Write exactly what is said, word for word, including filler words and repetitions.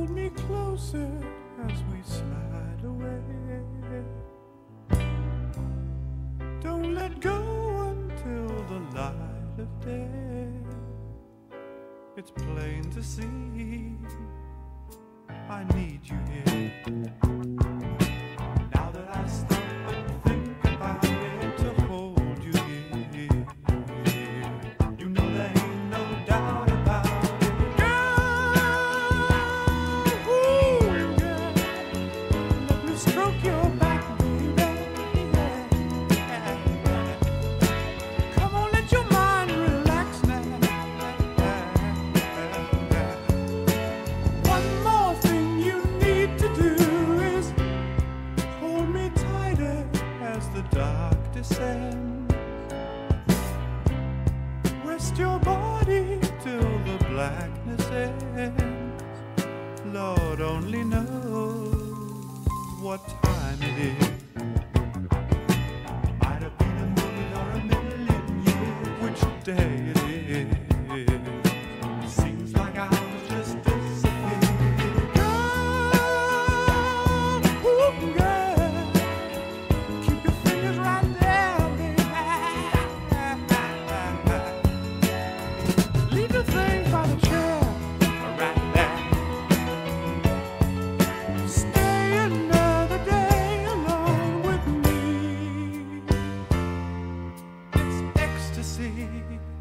hold me closer as we slide away. Don't let go until the light of day. It's plain to see I need you here. Now that I stop and think about it, to hold you here. You know there ain't no doubt about it. Girl, ooh, girl, let me stroke your back, baby. Come on, let your mind relax now. One more thing you need to do is hold me tighter as the dark descends. Rest your body till the blackness ends. Lord only knows what time it is. Might have been a minute or a million years. Which day it is? Seems like I was just disappeared. Girl, ooh, girl, keep your fingers right there, baby. Leave the things by the chair, right there. Stay another day alone with me. It's ecstasy.